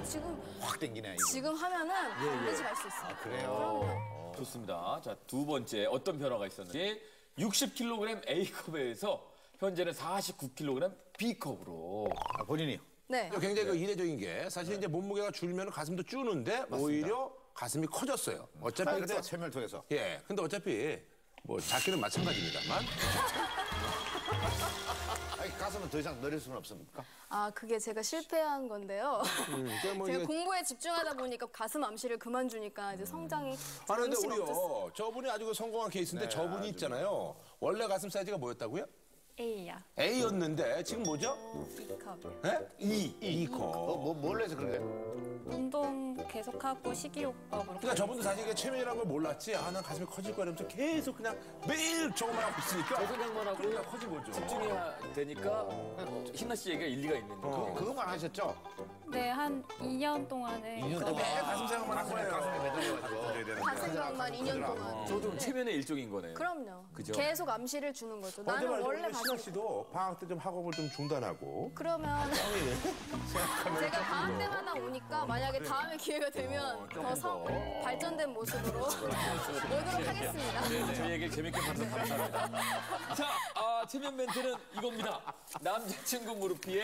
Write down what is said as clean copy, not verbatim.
확 땡기네. 지금 하면은 반드시 갈 수 있어요. 그래요. 좋습니다. 자, 두 번째 어떤 변화가 있었는지 60kg A컵에서 현재는 49kg B컵으로. 본인이요? 네. 굉장히 그 이례적인 게 사실 이제 몸무게가 줄면 가슴도 줄는데 오히려 가슴이 커졌어요. 어차피 근데 체멸통에서. 예, 근데 어차피 뭐 작기는 마찬가지입니다만. 아니, 가슴은 더 이상 늘릴 수는 없습니까? 아, 그게 제가 실패한 건데요. 그러니까 뭐 제가 이게- 공부에 집중하다 보니까 가슴 암시를 그만주니까 이제 성장이 아니 근데 잠시 멈췄어요. 우리요, 저분이 아주 그 성공한 케이스인데 저분이 있잖아요. 원래 가슴 사이즈가 뭐였다고요? A야. A였는데 지금 뭐죠? B컵. 예? E컵. 뭘 해서 그런 거야? 운동 계속하고 식이요법으로. 그러니까 저분도 사실 이게 체면이라는 걸 몰랐지. 아, 난 가슴이 커질 거야 이러면서 계속 그냥 매일 저것만 하고 있으니까. 저 생각만 하고 그러니까 커진 거죠. 집중해야 되니까 희나 씨 얘기가 일리가 있는 거예요. 그것만 하셨죠? 네, 한 2년 동안은 매일 가슴 생각만 한 거예요. 가슴 생각만 2년 동안. 저도 체면의 일종인 거네요. 그럼요. 그죠? 계속 암시를 주는 거죠. 언제 나는 말이죠? 원래 신아 가슴. 씨도 방학 때 좀 학업을 좀 중단하고. 그러면 제가 방학 때마다 오니까 만약에 다음에 기회가 되면 더 발전된 모습으로 오도록 하겠습니다. 네, 저희에게 재밌게 봐주셔서 감사합니다. 자, 체면 멘트는 이겁니다. 남자친구 무릎 피해